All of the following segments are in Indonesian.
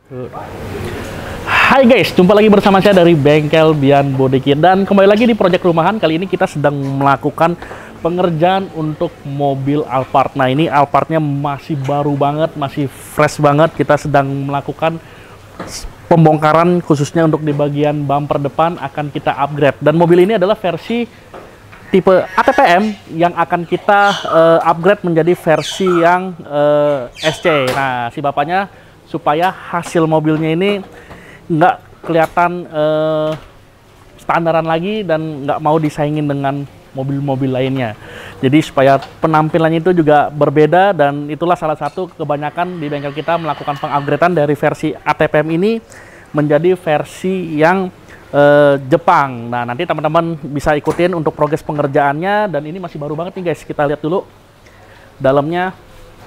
Hai guys, jumpa lagi bersama saya dari Bengkel Bian Body Kit. Dan kembali lagi di proyek rumahan. Kali ini kita sedang melakukan pengerjaan untuk mobil Alphard. Nah, ini Alphardnya masih baru banget, masih fresh banget. Kita sedang melakukan pembongkaran khususnya untuk di bagian bumper depan akan kita upgrade. Dan mobil ini adalah versi tipe ATPM yang akan kita upgrade menjadi versi yang SC. Nah, si bapaknya supaya hasil mobilnya ini nggak kelihatan standaran lagi dan nggak mau disaingin dengan mobil-mobil lainnya. Jadi supaya penampilannya itu juga berbeda, dan itulah salah satu kebanyakan di bengkel kita melakukan pengupgradean dari versi ATPM ini menjadi versi yang Jepang. Nah, nanti teman-teman bisa ikutin untuk progres pengerjaannya, dan ini masih baru banget nih guys. Kita lihat dulu dalamnya.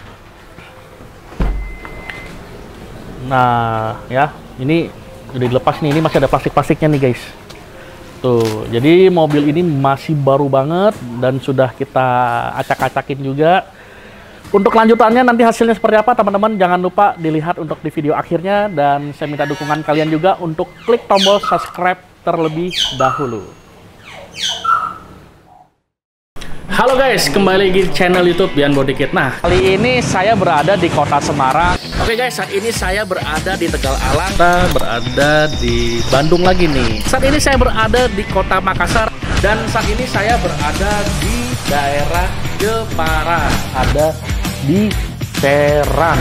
Nah, ya, ini udah dilepas nih. Ini masih ada plastik-plastiknya nih guys. Tuh, jadi mobil ini masih baru banget dan sudah kita acak-acakin juga. Untuk lanjutannya nanti hasilnya seperti apa, teman-teman jangan lupa dilihat untuk di video akhirnya, dan saya minta dukungan kalian juga untuk klik tombol subscribe terlebih dahulu. Halo guys, kembali lagi di channel YouTube Bian Body Kit. Nah, kali ini saya berada di kota Semarang. Oke guys, saat ini saya berada di Tegal Alang. Kita berada di Bandung lagi nih. Saat ini saya berada di kota Makassar, dan saat ini saya berada di daerah Jepara, ada di Serang.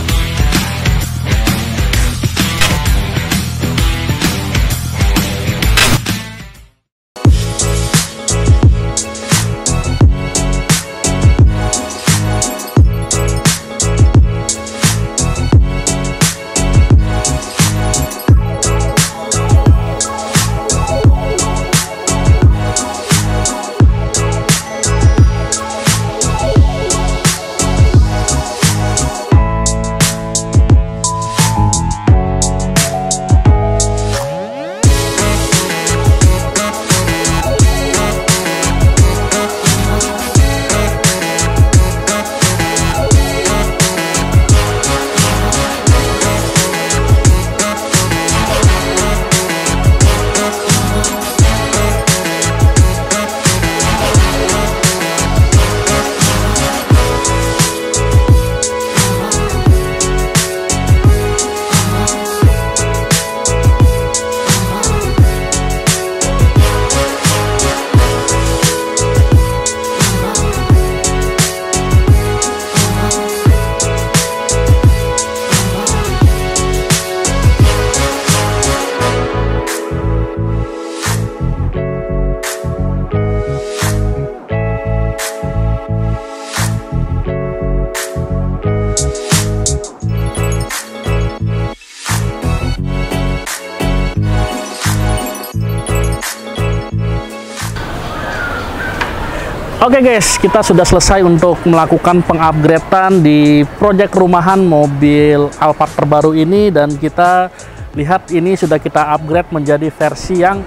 Oke guys, kita sudah selesai untuk melakukan pengupgradean di proyek rumahan mobil Alphard terbaru ini, dan kita lihat ini sudah kita upgrade menjadi versi yang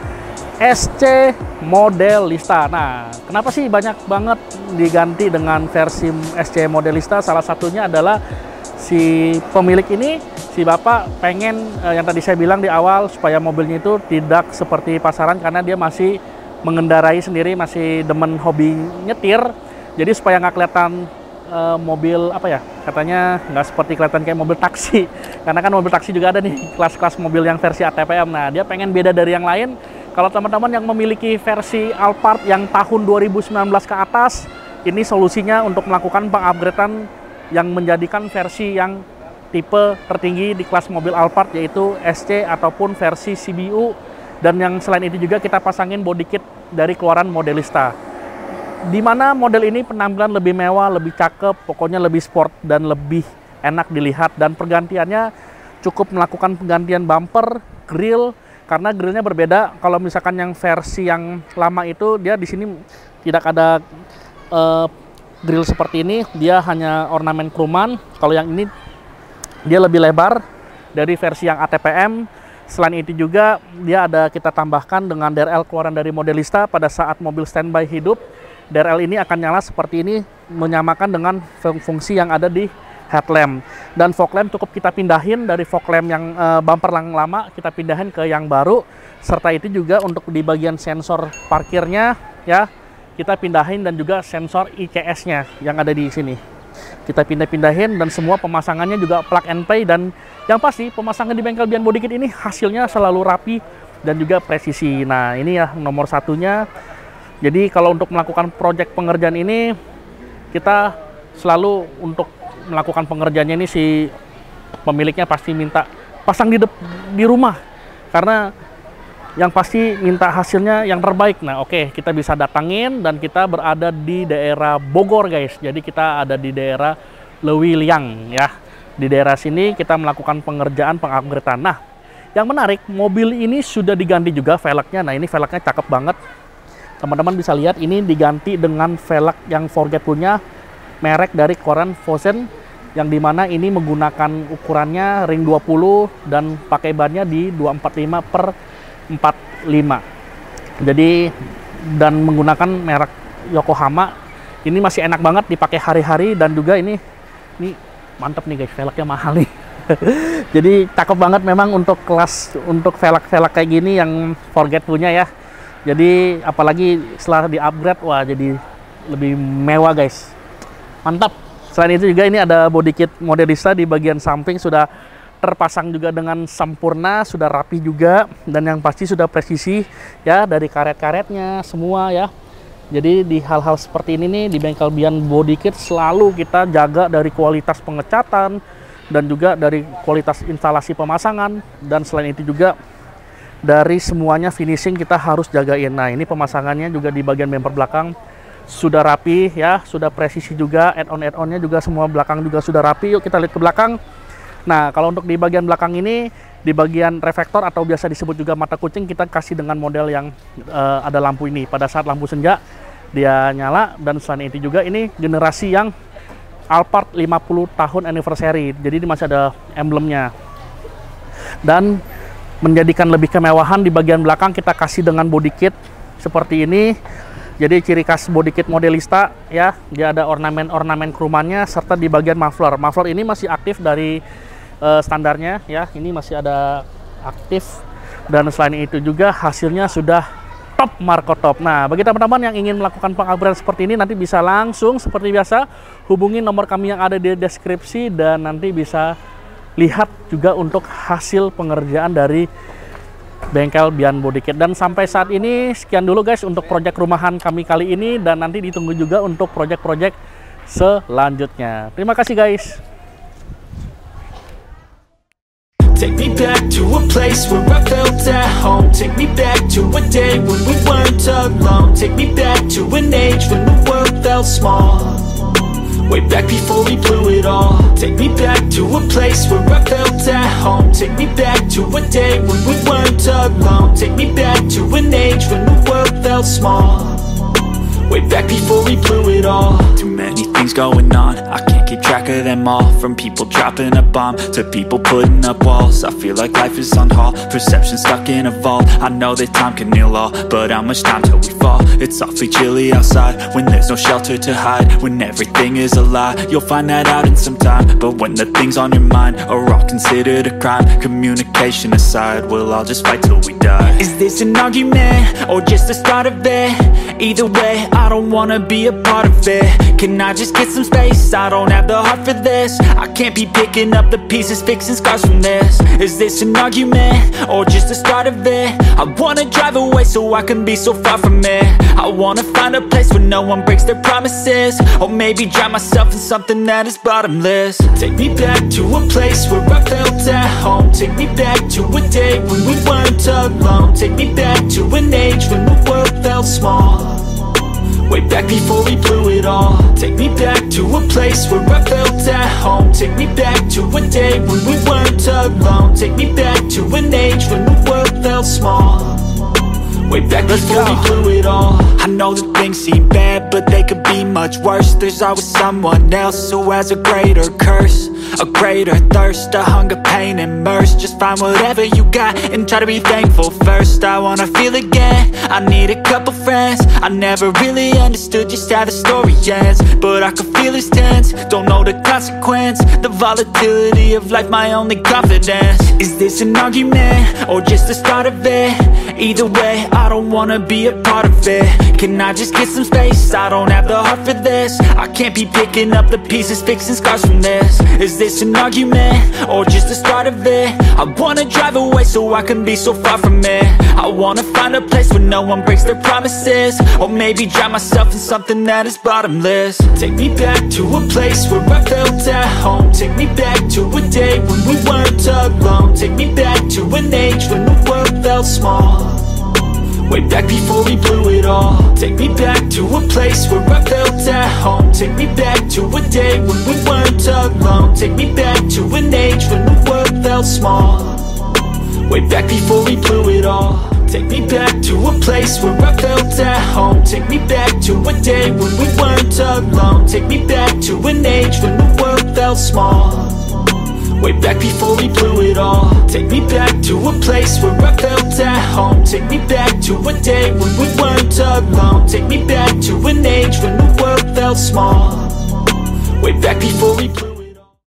SC Modelista. Nah, kenapa sih banyak banget diganti dengan versi SC Modelista? Salah satunya adalah si pemilik ini, si bapak pengen yang tadi saya bilang di awal, supaya mobilnya itu tidak seperti pasaran, karena dia masih mengendarai sendiri, masih demen hobi nyetir. Jadi supaya nggak kelihatan mobil apa ya, katanya nggak seperti kelihatan kayak mobil taksi, karena kan mobil taksi juga ada nih kelas-kelas mobil yang versi ATPM. Nah, dia pengen beda dari yang lain. Kalau teman-teman yang memiliki versi Alphard yang tahun 2019 ke atas, ini solusinya untuk melakukan pengupgradean yang menjadikan versi yang tipe tertinggi di kelas mobil Alphard, yaitu SC ataupun versi CBU. Dan yang selain itu juga kita pasangin body kit dari keluaran Modelista, di mana model ini penampilan lebih mewah, lebih cakep, pokoknya lebih sport dan lebih enak dilihat. Dan pergantiannya cukup melakukan penggantian bumper, grill, karena grillnya berbeda. Kalau misalkan yang versi yang lama itu dia di sini tidak ada grill seperti ini, dia hanya ornamen kruman. Kalau yang ini dia lebih lebar dari versi yang ATPM. Selain itu juga dia ada kita tambahkan dengan DRL keluaran dari Modelista. Pada saat mobil standby hidup, DRL ini akan nyala seperti ini, menyamakan dengan fungsi yang ada di headlamp. Dan fog lamp cukup kita pindahin dari fog lamp yang bumper yang lama, kita pindahin ke yang baru. Serta itu juga untuk di bagian sensor parkirnya ya, kita pindahin, dan juga sensor ICS-nya yang ada di sini. Kita pindahin, dan semua pemasangannya juga plug and play, dan yang pasti pemasangan di bengkel Bian Body Kit ini hasilnya selalu rapi dan juga presisi. Nah, ini ya nomor satunya. Jadi kalau untuk melakukan project pengerjaan ini, kita selalu untuk melakukan pengerjaannya ini si pemiliknya pasti minta pasang di rumah, karena yang pasti minta hasilnya yang terbaik. Nah, oke, kita bisa datangin, dan kita berada di daerah Bogor guys. Jadi kita ada di daerah Lewiliang ya. Di daerah sini kita melakukan pengerjaan pengupgradean. Nah, yang menarik, mobil ini sudah diganti juga velgnya. Nah, ini velgnya cakep banget. Teman-teman bisa lihat, ini diganti dengan velg yang Forget punya, merek dari Korean Fosen, yang dimana ini menggunakan ukurannya ring 20 dan pakai bannya di 245/45. Jadi, dan menggunakan merek Yokohama. Ini masih enak banget dipakai hari-hari, dan juga ini mantep nih guys, velgnya mahal nih. Jadi cakep banget memang untuk kelas, untuk velg-velg kayak gini yang Forget punya ya. Jadi apalagi setelah di upgrade, wah jadi lebih mewah guys, mantap. Selain itu juga ini ada body kit Modelista di bagian samping, sudah terpasang juga dengan sempurna, sudah rapi juga, dan yang pasti sudah presisi ya, dari karet-karetnya semua ya. Jadi di hal-hal seperti ini nih, di bengkel Bian Body Kit selalu kita jaga dari kualitas pengecatan dan juga dari kualitas instalasi pemasangan, dan selain itu juga dari semuanya finishing kita harus jagain. Nah, ini pemasangannya juga di bagian bumper belakang sudah rapi ya, sudah presisi juga, add-on-nya juga semua belakang juga sudah rapi. Yuk kita lihat ke belakang. Nah, kalau untuk di bagian belakang ini, di bagian reflektor atau biasa disebut juga mata kucing, kita kasih dengan model yang ada lampu ini. Pada saat lampu senja dia nyala, dan selain itu juga ini generasi yang Alphard 50 tahun anniversary. Jadi ini masih ada emblemnya. Dan menjadikan lebih kemewahan, di bagian belakang kita kasih dengan body kit seperti ini. Jadi ciri khas body kit Modelista ya, dia ada ornamen-ornamen krumannya, serta di bagian muffler. Muffler ini masih aktif dari standarnya ya, ini masih ada aktif, dan selain itu juga hasilnya sudah top Marco top. Nah, bagi teman-teman yang ingin melakukan pengupgrade seperti ini, nanti bisa langsung seperti biasa hubungi nomor kami yang ada di deskripsi, dan nanti bisa lihat juga untuk hasil pengerjaan dari bengkel Bian Body Kit. Dan sampai saat ini sekian dulu guys untuk project rumahan kami kali ini, dan nanti ditunggu juga untuk project-project selanjutnya. Terima kasih guys. Take me back to a place where I felt at home. Take me back to a day when we weren't alone. Take me back to an age when the world felt small. Way back before we blew it all. Take me back to a place where I felt at home. Take me back to a day when we weren't alone. Take me back to an age when the world felt small. Way back before we blew it all. Too many things going on, I can't keep track of them all. From people dropping a bomb to people putting up walls. I feel like life is on hold, perception stuck in a vault. I know that time can heal all, but how much time till we fall? It's awfully chilly outside when there's no shelter to hide. When everything is a lie, you'll find that out in some time. But when the things on your mind are all considered a crime, communication aside, we'll all just fight till we die. Is this an argument or just the start of it? Either way, I don't wanna be a part of it. Can I just get some space? I don't have the heart for this. I can't be picking up the pieces, fixing scars from this. Is this an argument or just the start of it? I wanna drive away so I can be so far from it. I wanna find a place where no one breaks their promises. Or maybe drown myself in something that is bottomless. Take me back to a place where I felt at home. Take me back to a day when we weren't alone. Take me back to an age when the world felt small. Way back before we blew it all. Take me back to a place where I felt at home. Take me back to a day when we weren't alone. Take me back to an age when the world felt small. Way back before we blew it all. I know know that things seem bad, but they could be much worse. There's always someone else who has a greater curse, a greater thirst, a hunger, pain, and mercy. Just find whatever you got and try to be thankful first. I wanna feel again, I need a couple friends. I never really understood just how the story ends, but I can feel it's tense, don't know the consequence. The volatility of life, my only confidence. Is this an argument, or just the start of it? Either way, I don't wanna be a part of it. Can I just get some space? I don't have the heart for this. I can't be picking up the pieces, fixing scars from this. Is this an argument, or just the start of it? I wanna drive away so I can be so far from it. I wanna find a place where no one breaks their promises, or maybe drown myself in something that is bottomless. Take me back to a place where I felt at home. Take me back to a day when we weren't alone. Take me back to an age when the world felt small, way back before we blew it all. Take me back to a place where I felt at home. Take me back to a day when we weren't alone. Take me back to an age when the world felt small, way back before we blew it all. Take me back to a place where I felt at home. Take me back to a day when we weren't alone. Take me back to an age when the world felt small, way back before we blew it all. Take me back to a place where I felt at home. Take me back to a day when we weren't alone. Take me back to an age when the world felt small, way back before we blew it all.